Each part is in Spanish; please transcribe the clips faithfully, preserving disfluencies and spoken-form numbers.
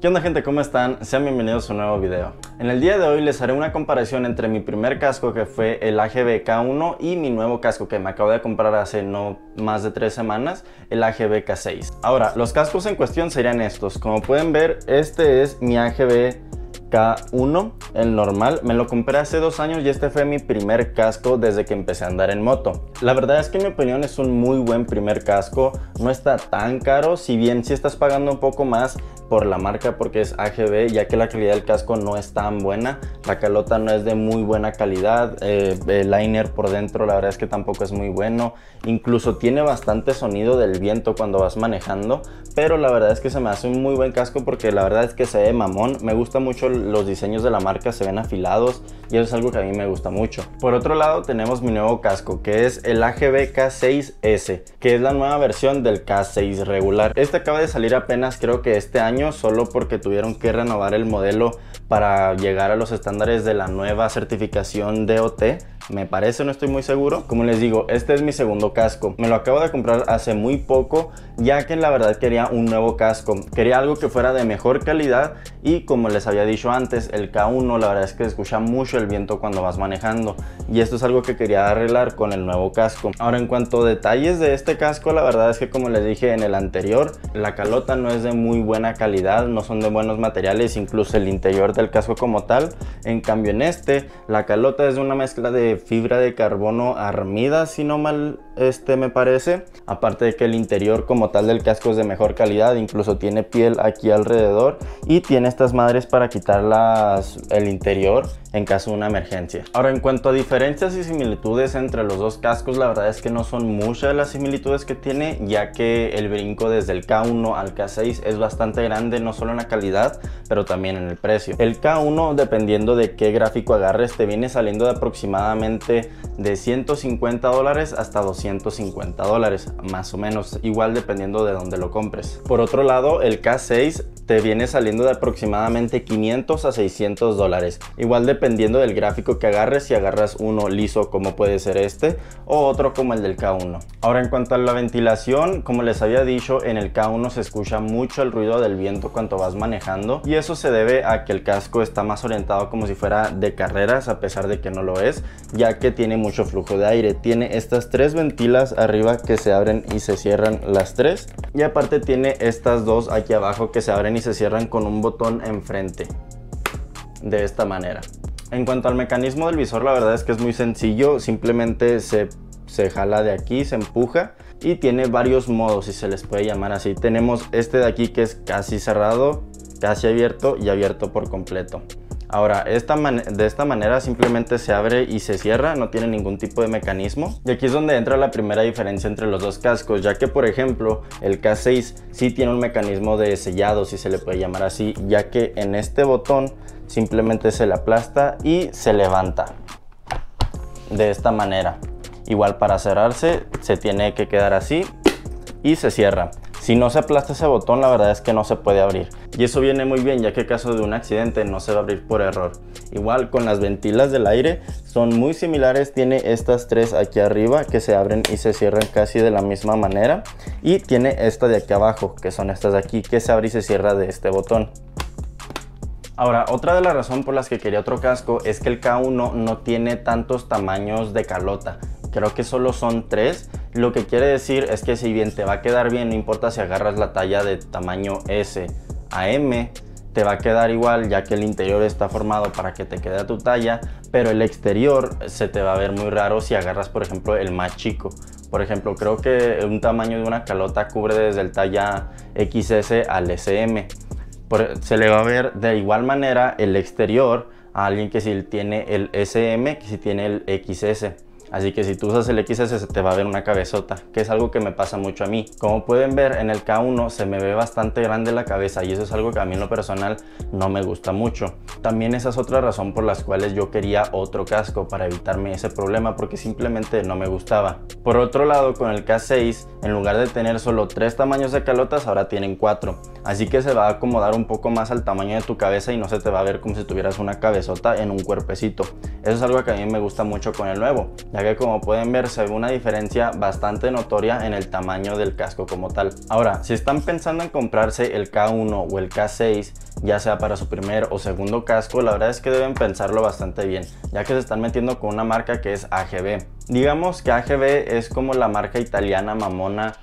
¿Qué onda, gente? ¿Cómo están? Sean bienvenidos a un nuevo video. En el día de hoy les haré una comparación entre mi primer casco, que fue el A G V K uno, y mi nuevo casco que me acabo de comprar hace no más de tres semanas, el A G V K seis. Ahora, los cascos en cuestión serían estos. Como pueden ver, este es mi A G V K uno, el normal. Me lo compré hace dos años y este fue mi primer casco desde que empecé a andar en moto. La verdad es que en mi opinión es un muy buen primer casco. No está tan caro, si bien sí estás pagando un poco más por la marca porque es A G V, ya que la calidad del casco no es tan buena. La calota no es de muy buena calidad, eh, el liner por dentro la verdad es que tampoco es muy bueno. Incluso tiene bastante sonido del viento cuando vas manejando, pero la verdad es que se me hace un muy buen casco porque la verdad es que se ve mamón. Me gusta mucho los diseños de la marca, se ven afilados y eso es algo que a mí me gusta mucho. Por otro lado tenemos mi nuevo casco, que es el A G V K seis S, que es la nueva versión del K seis regular. Este acaba de salir apenas, creo que este año, solo porque tuvieron que renovar el modelo para llegar a los estándares de la nueva certificación D O T. Me parece, no estoy muy seguro. Como les digo, este es mi segundo casco. Me lo acabo de comprar hace muy poco, ya que la verdad quería un nuevo casco. Quería algo que fuera de mejor calidad y, como les había dicho antes, el K uno la verdad es que escucha mucho el viento cuando vas manejando. Y esto es algo que quería arreglar con el nuevo casco. Ahora, en cuanto a detalles de este casco, la verdad es que, como les dije en el anterior, la calota no es de muy buena calidad, no son de buenos materiales, incluso el interior del casco como tal. En cambio, en este, la calota es de una mezcla de fibra de carbono armida, si no mal este me parece. Aparte de que el interior como tal del casco es de mejor calidad, incluso tiene piel aquí alrededor y tiene estas madres para quitar las, el interior en caso de una emergencia. Ahora, en cuanto a diferencias y similitudes entre los dos cascos, la verdad es que no son muchas las similitudes que tiene, ya que el brinco desde el K uno al K seis es bastante grande, no solo en la calidad, pero también en el precio. El K uno, dependiendo de qué gráfico agarres, te viene saliendo de aproximadamente de ciento cincuenta dólares hasta doscientos cincuenta dólares, más o menos, igual dependiendo de dónde lo compres. Por otro lado, el K seis te viene saliendo de aproximadamente quinientos a seiscientos dólares, igual dependiendo del gráfico que agarres, si agarras uno liso como puede ser este o otro como el del K uno. Ahora, en cuanto a la ventilación, como les había dicho, en el K uno se escucha mucho el ruido del viento cuando vas manejando, y eso se debe a que el casco está más orientado como si fuera de carreras, a pesar de que no lo es, ya que tiene mucho flujo de aire. Tiene estas tres ventilas arriba que se abren y se cierran las tres, y aparte tiene estas dos aquí abajo que se abren y se cierran con un botón enfrente, de esta manera. En cuanto al mecanismo del visor, la verdad es que es muy sencillo, simplemente se, se jala de aquí, se empuja y tiene varios modos, si se les puede llamar así. Tenemos este de aquí que es casi cerrado, casi abierto y abierto por completo. Ahora, esta de esta manera simplemente se abre y se cierra, no tiene ningún tipo de mecanismo. Y aquí es donde entra la primera diferencia entre los dos cascos, ya que, por ejemplo, el K seis sí tiene un mecanismo de sellado, si se le puede llamar así, ya que en este botón simplemente se le aplasta y se levanta de esta manera. Igual, para cerrarse se tiene que quedar así y se cierra. Si no se aplasta ese botón, la verdad es que no se puede abrir. Y eso viene muy bien, ya que en caso de un accidente no se va a abrir por error. Igual con las ventilas del aire, son muy similares. Tiene estas tres aquí arriba que se abren y se cierran casi de la misma manera. Y tiene esta de aquí abajo, que son estas de aquí, que se abre y se cierra de este botón. Ahora, otra de las razones por las que quería otro casco es que el K uno no tiene tantos tamaños de calota. Creo que solo son tres. Lo que quiere decir es que, si bien te va a quedar bien, no importa si agarras la talla de tamaño S a M, te va a quedar igual, ya que el interior está formado para que te quede a tu talla, pero el exterior se te va a ver muy raro si agarras, por ejemplo, el más chico. Por ejemplo, creo que un tamaño de una calota cubre desde el talla X S al S M. Por, se le va a ver de igual manera el exterior a alguien que si tiene el S M que si tiene el X S. Así que si tú usas el X S se te va a ver una cabezota, que es algo que me pasa mucho a mí. Como pueden ver, en el K uno se me ve bastante grande la cabeza y eso es algo que a mí en lo personal no me gusta mucho. También esa es otra razón por las cuales yo quería otro casco, para evitarme ese problema, porque simplemente no me gustaba. Por otro lado, con el K seis, en lugar de tener solo tres tamaños de calotas, ahora tienen cuatro. Así que se va a acomodar un poco más al tamaño de tu cabeza y no se te va a ver como si tuvieras una cabezota en un cuerpecito. Eso es algo que a mí me gusta mucho con el nuevo, ya que como pueden ver se ve una diferencia bastante notoria en el tamaño del casco como tal. Ahora, si están pensando en comprarse el K uno o el K seis, ya sea para su primer o segundo casco, la verdad es que deben pensarlo bastante bien, ya que se están metiendo con una marca que es A G V. Digamos que A G V es como la marca italiana mamona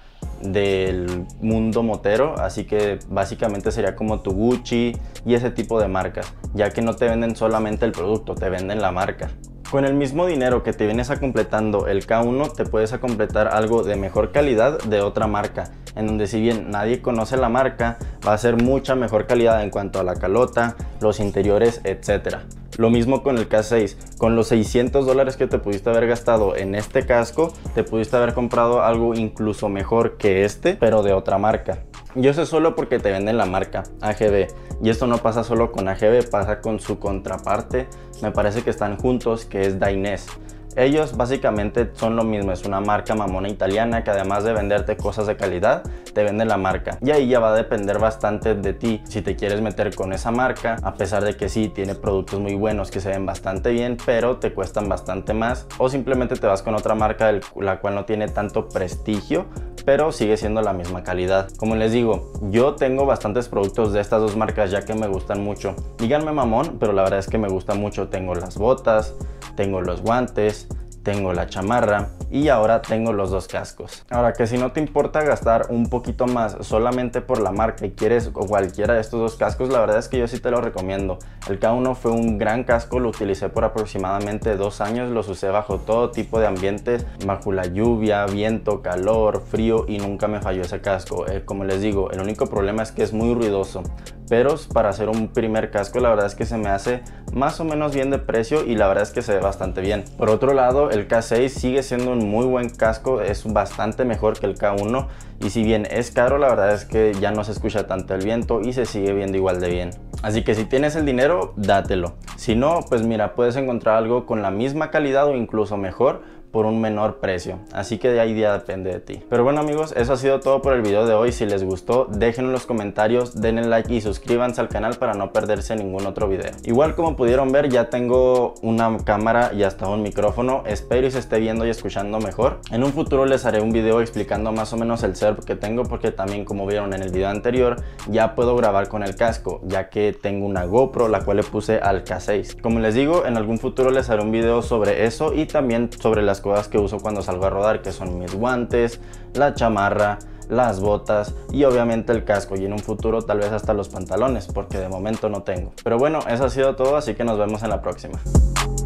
del mundo motero, así que básicamente sería como tu Gucci y ese tipo de marcas, ya que no te venden solamente el producto, te venden la marca. Con el mismo dinero que te vienes a completando el K uno, te puedes a completar algo de mejor calidad de otra marca, en donde si bien nadie conoce la marca, va a ser mucha mejor calidad en cuanto a la calota, los interiores, etcétera. Lo mismo con el K seis, con los seiscientos dólares que te pudiste haber gastado en este casco, te pudiste haber comprado algo incluso mejor que este, pero de otra marca. Y eso es solo porque te venden la marca A G V. Y esto no pasa solo con A G V, pasa con su contraparte, me parece que están juntos, que es Dainese. Ellos básicamente son lo mismo, es una marca mamona italiana que además de venderte cosas de calidad, te vende la marca. Y ahí ya va a depender bastante de ti si te quieres meter con esa marca, a pesar de que sí, tiene productos muy buenos que se ven bastante bien, pero te cuestan bastante más. O simplemente te vas con otra marca la cual no tiene tanto prestigio, pero sigue siendo la misma calidad. Como les digo, yo tengo bastantes productos de estas dos marcas ya que me gustan mucho. Díganme mamón, pero la verdad es que me gusta mucho. Tengo las botas, tengo los guantes, tengo la chamarra y ahora tengo los dos cascos. Ahora, que si no te importa gastar un poquito más solamente por la marca y quieres cualquiera de estos dos cascos, la verdad es que yo sí te lo recomiendo. El K uno fue un gran casco, lo utilicé por aproximadamente dos años, los usé bajo todo tipo de ambientes, bajo la lluvia, viento, calor, frío, y nunca me falló ese casco. Eh, como les digo, el único problema es que es muy ruidoso, pero para hacer un primer casco la verdad es que se me hace más o menos bien de precio y la verdad es que se ve bastante bien. Por otro lado, el K seis sigue siendo un muy buen casco, es bastante mejor que el K uno, y si bien es caro, la verdad es que ya no se escucha tanto el viento y se sigue viendo igual de bien. Así que si tienes el dinero, dátelo. Si no, pues mira, puedes encontrar algo con la misma calidad o incluso mejor por un menor precio, así que de ahí ya depende de ti. Pero bueno amigos, eso ha sido todo por el video de hoy. Si les gustó, déjenlo en los comentarios, denle like y suscríbanse al canal para no perderse ningún otro video. Igual, como pudieron ver, ya tengo una cámara y hasta un micrófono, espero y se esté viendo y escuchando mejor. En un futuro les haré un video explicando más o menos el setup que tengo, porque también, como vieron en el video anterior, ya puedo grabar con el casco, ya que tengo una GoPro la cual le puse al K seis. Como les digo, en algún futuro les haré un video sobre eso y también sobre las cosas que uso cuando salgo a rodar, que son mis guantes, la chamarra, las botas y obviamente el casco, y en un futuro tal vez hasta los pantalones, porque de momento no tengo. Pero bueno, eso ha sido todo, así que nos vemos en la próxima.